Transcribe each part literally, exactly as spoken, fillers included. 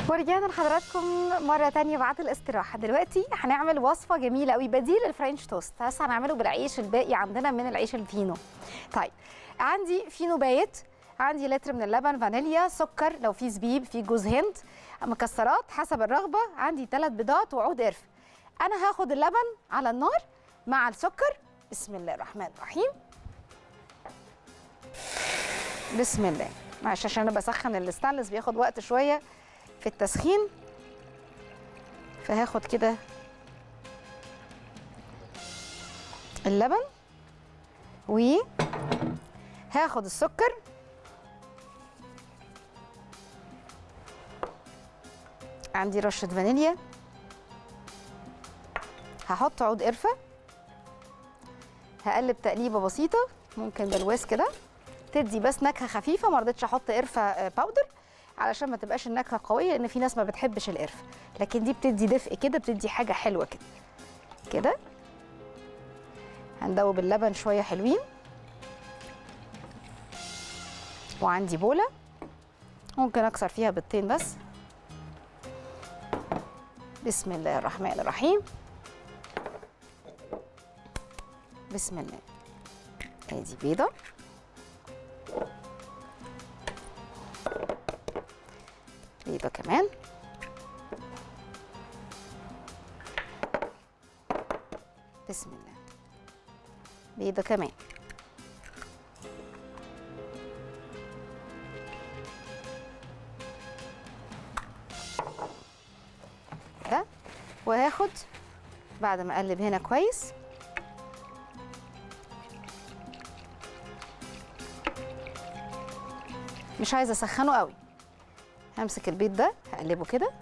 ورجعنا لحضراتكم مرة تانية بعد الاستراحة. دلوقتي هنعمل وصفة جميلة قوي بديل الفرنش توست، بس هنعمله بالعيش الباقي عندنا من العيش الفينو. طيب عندي فينو بايت، عندي لتر من اللبن، فانيليا، سكر، لو في زبيب، في جوز هند، مكسرات حسب الرغبة، عندي ثلاث بيضات وعود قرفة. أنا هاخد اللبن على النار مع السكر. بسم الله الرحمن الرحيم. بسم الله. معلش عشان انا بسخن الستانلس بياخد وقت شويه في التسخين، فهاخد كده اللبن وهاخد السكر عندي رشه فانيليا، هحط عود قرفه، هقلب تقليبه بسيطه ممكن بالواس كده تدي بس نكهه خفيفه. ما رضيتش احط قرفه باودر علشان ما تبقاش النكهه قويه، لان في ناس ما بتحبش القرفه، لكن دي بتدي دفء كده، بتدي حاجه حلوه كده كده. هندوب اللبن شويه حلوين، وعندي بوله ممكن اكسر فيها بيضتين بس. بسم الله الرحمن الرحيم. بسم الله. ادي بيضه، بيضه كمان، بسم الله، بيضه كمان، ده. وهاخد بعد ما اقلب هنا كويس مش عايزه اسخنه قوي، همسك البيض ده هقلبه كده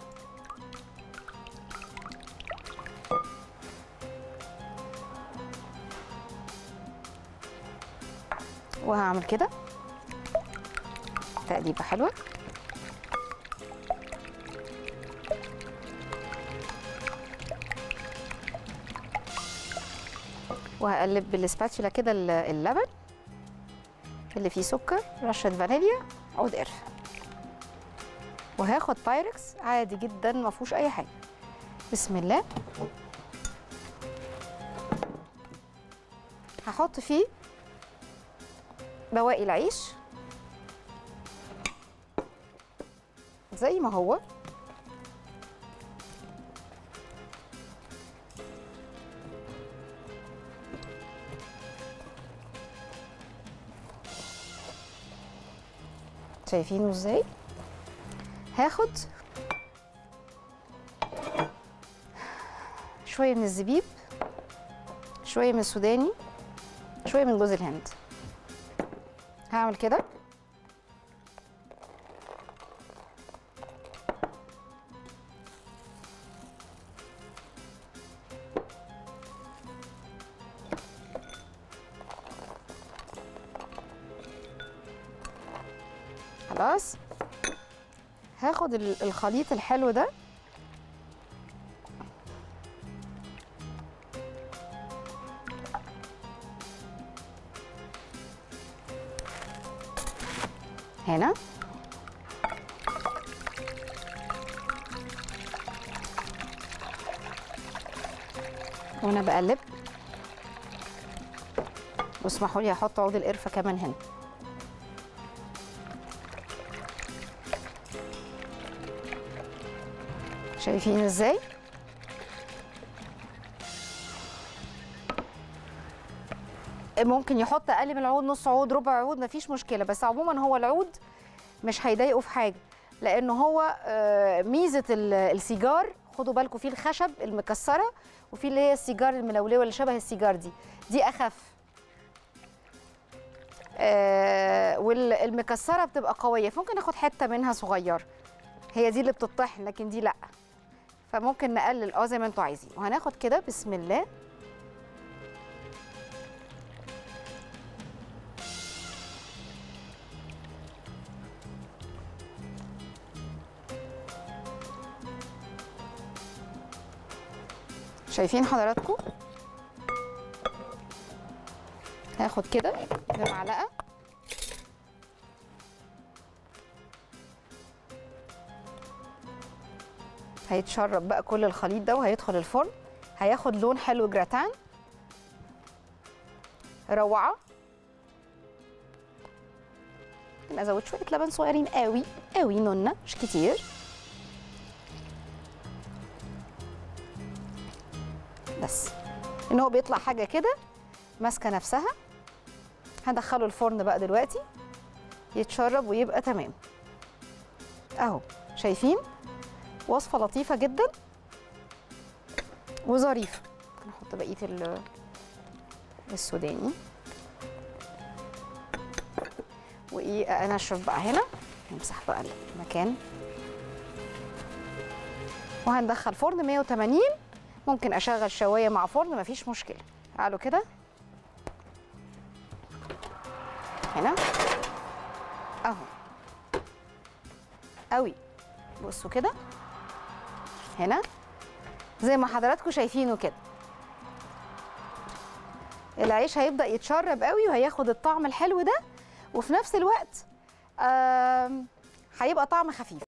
وهعمل كده تقليبه حلوه، وهقلب بالسباتشولا كده اللبن اللي فيه سكر، رشه فانيليا، عود قرفه، وهاخد بايركس عادي جدا ما فيهوش اي حاجه. بسم الله. هحط فيه بواقي العيش زي ما هو، شايفينه ازاي؟ هاخد شويه من الزبيب، شويه من السوداني، شويه من جوز الهند. هعمل كده خلاص. هاخد الخليط الحلو ده هنا، وانا بقلب واسمحوا لي احط عود القرفه كمان هنا. شايفين ازاي؟ ممكن يحط اقل من العود، نص عود، ربع عود، مفيش مشكله، بس عموما هو العود مش هيضايقه في حاجه، لانه هو ميزه السيجار، خدوا بالكم فيه الخشب المكسره وفي اللي هي السيجار الملولوه اللي شبه السيجار دي دي اخف، والمكسره بتبقى قويه، فممكن ناخد حته منها صغيره، هي دي اللي بتطحن لكن دي لا، فممكن نقلل اه زي ما انتوا عايزين. وهناخد كده بسم الله شايفين حضراتكم؟ هاخد كده بمعلقه هيتشرب بقى كل الخليط ده وهيدخل الفرن، هياخد لون حلو جراتان روعه. ممكن ازود شويه لبن صغيرين قوي قوي نونه مش كتير، بس ان هو بيطلع حاجه كده ماسكه نفسها. هندخله الفرن بقى دلوقتي يتشرب ويبقى تمام اهو. شايفين وصفه لطيفه جدا وظريفه. نحط بقيه السوداني وايه انشف بقى هنا، نمسح بقى المكان وهندخل فرن مية وتمانين. ممكن اشغل شوايه مع فرن مفيش مشكله. تعالوا كده هنا اهو قوي. بصوا كده هنا زي ما حضراتكم شايفينه كده، العيش هيبدأ يتشرب قوي وهياخد الطعم الحلو ده، وفي نفس الوقت هيبقى طعم خفيف.